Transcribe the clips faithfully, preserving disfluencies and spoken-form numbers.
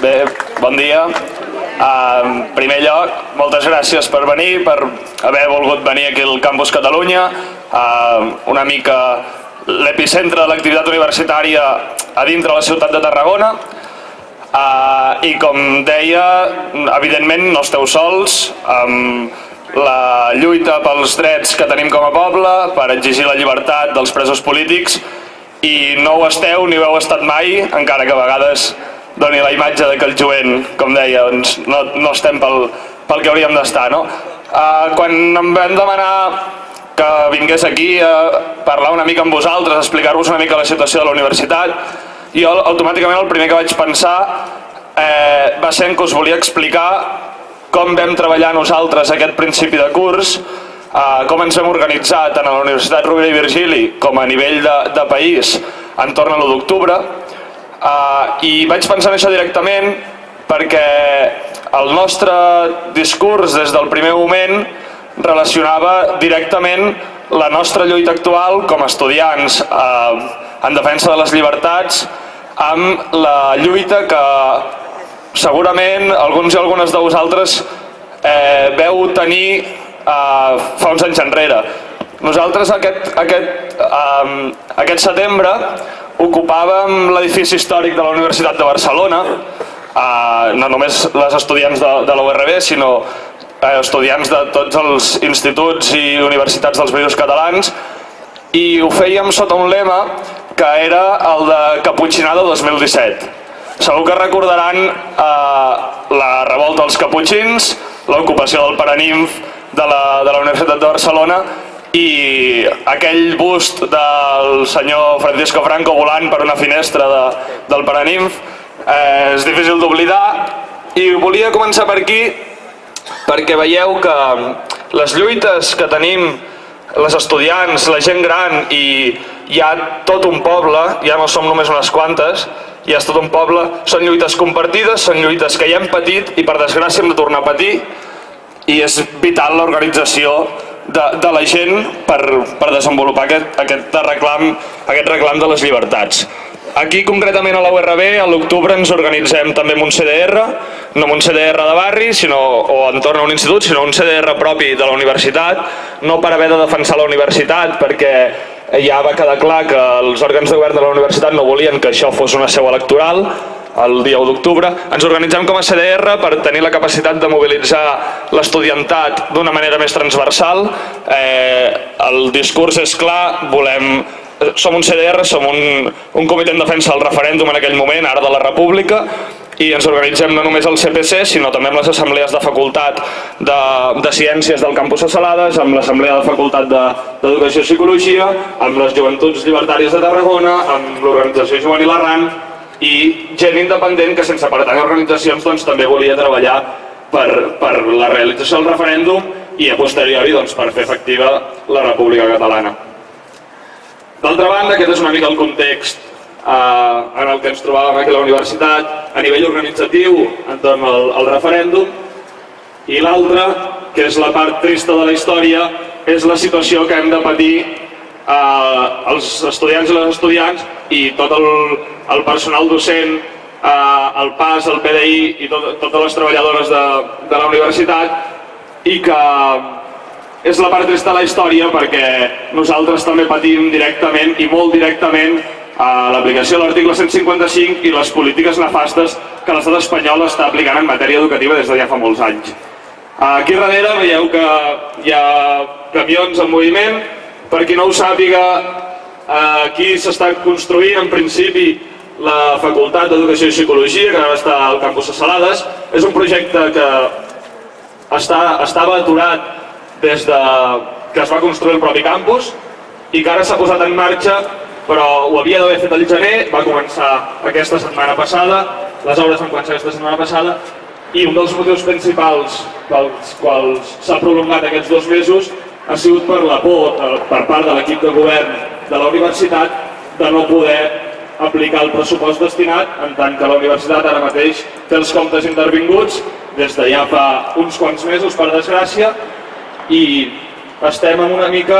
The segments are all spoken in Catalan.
Bé, bon dia. En primer lloc, moltes gràcies per venir, per haver volgut venir aquí al Campus Catalunya, una mica l'epicentre de l'activitat universitària a dintre la ciutat de Tarragona. I com deia, evidentment no esteu sols amb la lluita pels drets que tenim com a poble, per exigir la llibertat dels presos polítics, i no ho esteu ni ho heu estat mai, encara que a vegades doni la imatge que el jovent, com deia, no estem pel que hauríem d'estar. Quan em vam demanar que vingués aquí a parlar una mica amb vosaltres, a explicar-vos una mica la situació de la universitat, jo automàticament el primer que vaig pensar va ser en que us volia explicar com vam treballar nosaltres aquest principi de curs, com ens hem organitzat tant a la Universitat Rovira i Virgili com a nivell de país entorn a l'u d'octubre. I vaig pensar en això directament perquè el nostre discurs des del primer moment relacionava directament la nostra lluita actual com a estudiants en defensa de les llibertats amb la lluita que segurament alguns i algunes de vosaltres veu tenir fa uns anys enrere. Nosaltres aquest setembre ocupàvem l'edifici històric de la Universitat de Barcelona, no només les estudiants de la U R B, sinó estudiants de tots els instituts i universitats dels Països Catalans, i ho fèiem sota un lema que era el de Caputxinada dos mil disset. Segur que recordaran la revolta dels caputxins, l'ocupació del Paranimf de la Universitat de Barcelona i aquell bust del senyor Francisco Franco volant per una finestra del Paranimf. És difícil d'oblidar i volia començar per aquí perquè veieu que les lluites que tenim les estudiants, la gent gran i hi ha tot un poble, ja no som només unes quantes, hi ha tot un poble, són lluites compartides, són lluites que ja hem patit i per desgràcia hem de tornar a patir, i és vital l'organització de la gent per desenvolupar aquest reclam de les llibertats. Aquí, concretament a la U R B, a l'octubre ens organitzem també amb un C D R, no amb un C D R de barri o entorn a un institut, sinó un C D R propi de la universitat, no per haver de defensar la universitat, perquè ja va quedar clar que els òrgans de govern de la universitat no volien que això fos una seu electoral, el dia u d'octubre. Ens organitzem com a C D R per tenir la capacitat de mobilitzar l'estudiantat d'una manera més transversal. El discurs és clar, volem... Som un C D R, som un comitè en defensa del referèndum en aquell moment, ara de la República, i ens organitzem no només al C P C, sinó també amb les assemblees de facultat de Ciències del campus de Salades, amb l'assemblea de facultat d'Educació i Psicologia, amb les Joventuts Llibertàries de Tarragona, amb l'organització Juvenil Arran i gent independent que sense pertany a organitzacions també volia treballar per la realització del referèndum i a posteriori per fer efectiva la República Catalana. D'altra banda, aquest és una mica el context en el que ens trobàvem aquí a la universitat a nivell organitzatiu entorn al referèndum, i l'altra, que és la part trista de la història, és la situació que hem de patir els estudiants i les estudiants i tot el personal docent, el P A S, el P D I i totes les treballadores de la universitat, i que és la part trista de la història perquè nosaltres també patim directament i molt directament l'aplicació de l'article cent cinquanta-cinc i les polítiques nefastes que l'estat espanyol està aplicant en matèria educativa des de ja fa molts anys. Aquí darrere veieu que hi ha camions en moviment. Per qui no ho sàpiga, aquí s'està construint en principi la Facultat d'Educació i Psicologia, que ara està al campus de Salades. És un projecte que estava aturat des que es va construir el propi campus i que ara s'ha posat en marxa, però ho havia d'haver fet al gener, va començar aquesta setmana passada, les obres van començar aquesta setmana passada, i un dels motius principals pels quals s'ha prolongat aquests dos mesos ha sigut per la por per part de l'equip de govern de la universitat de no poder aplicar el pressupost destinat, en tant que la universitat ara mateix té els comptes intervinguts des de ja fa uns quants mesos, per desgràcia, i estem una mica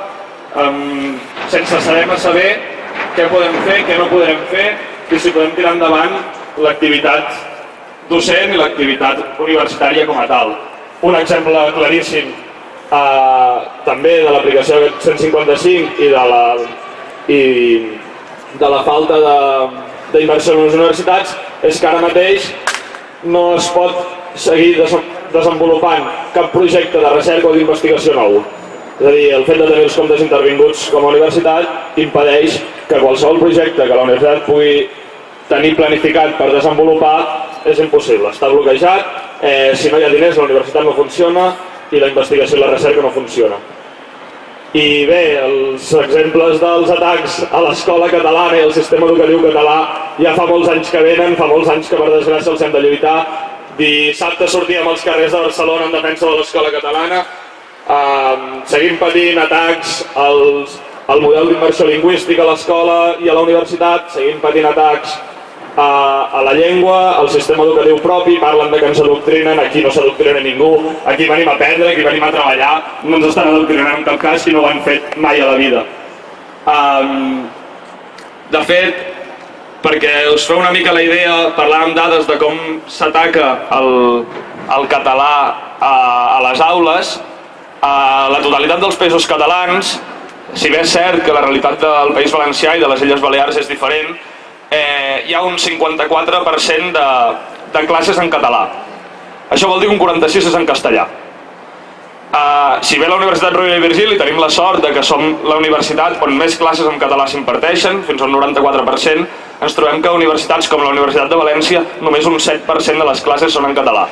sense saber massa bé què podem fer, què no podrem fer, i si podem tirar endavant l'activitat docent i l'activitat universitària com a tal. Un exemple claríssim eh, també de l'aplicació del cent cinquanta cinc i de la, i de la falta d'inversió en les universitats és que ara mateix no es pot seguir desenvolupant cap projecte de recerca o d'investigació nou. És a dir, el fet de tenir els comptes intervinguts com a universitat impedeix que qualsevol projecte que la universitat pugui tenir planificat per desenvolupar és impossible, està bloquejat, eh, si no hi ha diners la universitat no funciona i la investigació i la recerca no funciona. I bé, els exemples dels atacs a l'escola catalana i al sistema educatiu català ja fa molts anys que venen, fa molts anys que per desgràcia els hem de lluitar. Dissabte sortíem als carrers de Barcelona en defensa de l'escola catalana, eh, seguim patint atacs als, al model d'immersió lingüística a l'escola i a la universitat, seguim patint atacs a la llengua, al sistema educatiu propi, parlen de que ens adoctrinen, aquí no s'adoctrina ningú, aquí venim a aprendre, aquí venim a treballar, no ens estan adoctrinant en cap cas i no ho han fet mai a la vida. Um, de fet, perquè us feu una mica la idea, parlant amb dades de com s'ataca el, el català a, a les aules, a la totalitat dels països catalans, si bé és cert que la realitat del País Valencià i de les Illes Balears és diferent, Eh, hi ha un cinquanta-quatre per cent de, de classes en català. Això vol dir que un quaranta-sis per cent és en castellà. Eh, si bé la Universitat Rovira i Virgili tenim la sort de que som la universitat on més classes en català s'imparteixen, fins al noranta-quatre per cent, ens trobem que universitats com la Universitat de València només un set per cent de les classes són en català.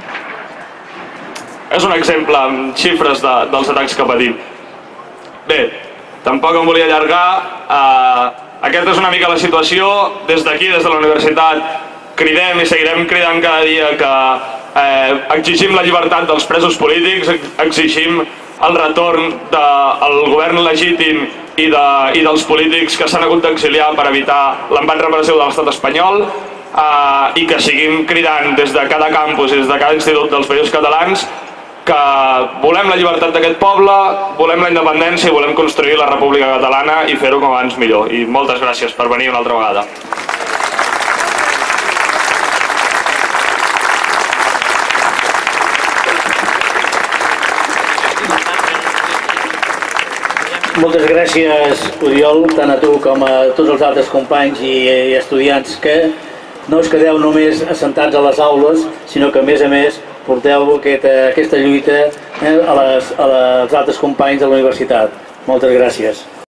És un exemple amb xifres de, dels atacs que patim. Bé, tampoc em volia allargar. Eh, Aquesta és una mica la situació. Des d'aquí, des de la universitat, cridem i seguirem cridant cada dia que eh, exigim la llibertat dels presos polítics, exigim el retorn del govern legítim i, de, i dels polítics que s'han hagut d'exiliar per evitar l'embat repressiu de l'estat espanyol, eh, i que seguim cridant des de cada campus i des de cada institut dels països catalans que volem la llibertat d'aquest poble, volem la independència i volem construir la República Catalana i fer-ho com abans millor. I moltes gràcies per venir una altra vegada. Moltes gràcies, Oriol, tant a tu com a tots els altres companys i estudiants que no us quedeu només assentats a les aules, sinó que a més a més porteu aquesta, aquesta lluita eh, a les, a les altres companys de la universitat. Moltes gràcies.